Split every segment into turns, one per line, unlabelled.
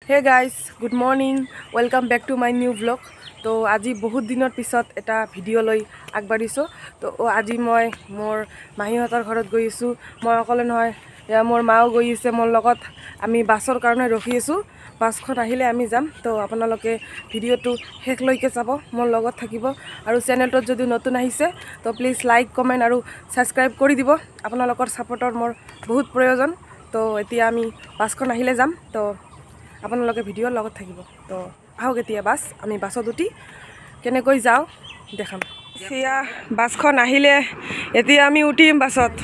Hey guys, good morning. Welcome back to my new vlog. তো আজি বহুত দিনৰ পিছত এটা ভিডিঅ' লৈ আগবাঢ়িছোঁ। তো আজি মই মোৰ মাহীহঁতৰ ঘৰত গৈ আছোঁ। মই অকলে নহয়, মোৰ মাও গৈ আছে মোৰ লগত। আমি বাছৰ কাৰণে ৰখি আছোঁ। বাছখন আহিলে আমি যাম। তো আপোনালোকে ভিডিঅ'টো শেষলৈকে চাব, মোৰ লগত থাকিব। আৰু চেনেলটোত যদি নতুন আহিছে তো প্লিজ লাইক, কমেণ্ট আৰু ছাবস্ক্ৰাইব কৰি দিব। আপোনালোকৰ ছাপোৰ্টৰ মোৰ বহুত প্ৰয়োজন। তো এতিয়া আমি বাছখন আহিলে যাম। তো আপোনালোকে ভিডিঅ'ৰ লগত থাকিব। তো আহক এতিয়া বাছ, আমি বাছত উঠি কেনেকৈ যাওঁ দেখাম। সেয়া বাছখন আহিলে, এতিয়া আমি উঠিম বাছত।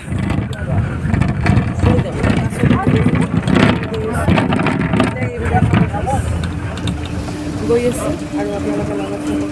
গৈ আছোঁ আৰু আপোনালোকে লগত থাকিব।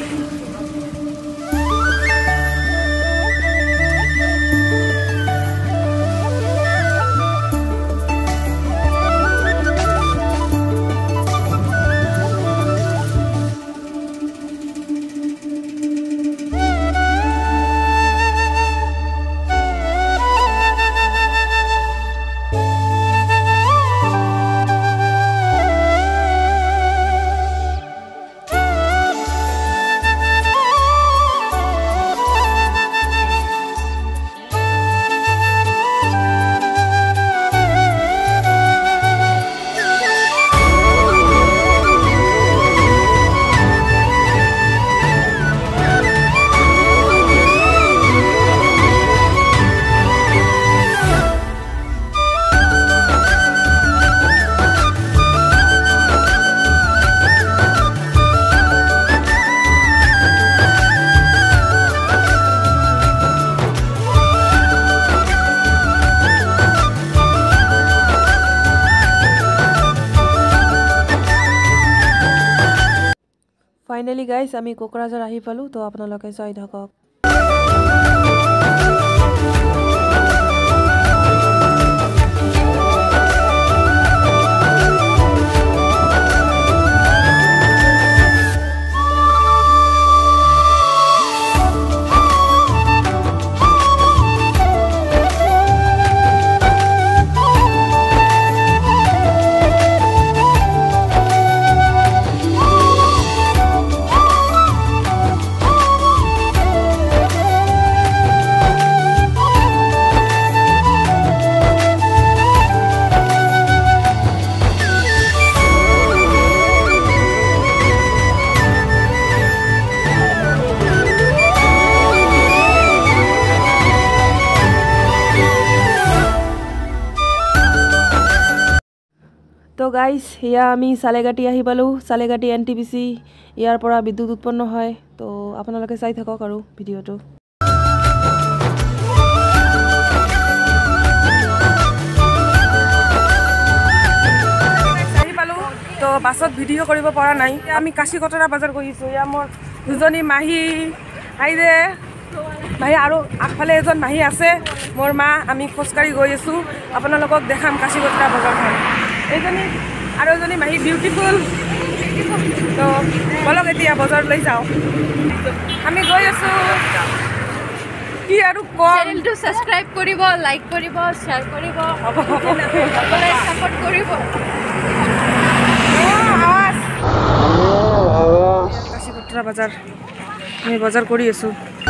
ফাইনেলি গাইজ আমি কোকৰাঝাৰ আহি পালোঁ। তো আপোনালোকে চাই থাকক। তো গাইজ এয়া আমি চালেগাটি আহি পালোঁ। চালেগাটি NTPC, ইয়াৰ পৰা বিদ্যুৎ উৎপন্ন হয়। তো আপোনালোকে চাই থাকক আৰু ভিডিঅ'টো। আহি পালোঁ। তো বাছত ভিডিঅ' কৰিব পৰা নাই। আমি কাশী কতৰা বজাৰ কৰিছোঁ। এয়া মোৰ দুজনী মাহী আইৰে মাহী আৰু আগফালে এজন মাহী আছে, মোৰ মা। আমি খোজকাঢ়ি গৈ আছোঁ। আপোনালোকক দেখাম কাশী কতৰা বজাৰখন। এইজনী আৰু এজনী মাহী বিউটিফুল। তো বলক এতিয়া বজাৰলৈ যাওঁ। আমি গৈ আছোঁ। কি আৰু কম,
চেনেলটো সাবস্ক্ৰাইব কৰিব, লাইক কৰিব, শ্বেয়াৰ কৰিব, সকলোৱে সাপোৰ্ট কৰিব।
কাশী কতৰা বজাৰ আমি বজাৰ কৰি আছোঁ।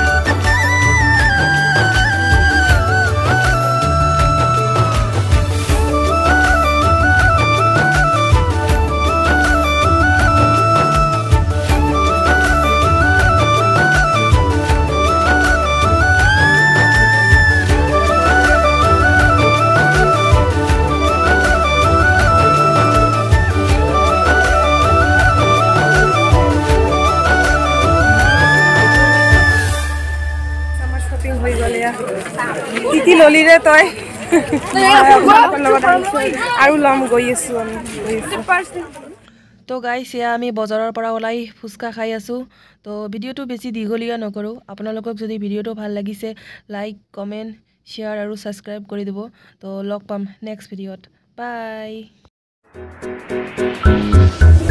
কি ললিৰে তই? আৰু ল'ম, গৈ আছোঁ আমি। তো গাইজ এয়া আমি বজাৰৰ পৰা ওলাই ফুচকা খাই আছোঁ। তো ভিডিঅ'টো বেছি দীঘলীয়া নকৰোঁ। আপোনালোকক যদি ভিডিঅ'টো ভাল লাগিছে লাইক, কমেণ্ট, শ্বেয়াৰ আৰু ছাবস্ক্ৰাইব কৰি দিব। তো লগ পাম নেক্সট ভিডিঅ'ত। বাই।